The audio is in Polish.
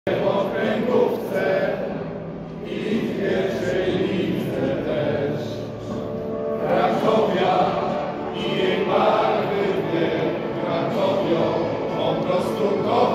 W okręgówce i w pierwszej lidze też. Krakowia i jej barwy dwie Krakowią po prostu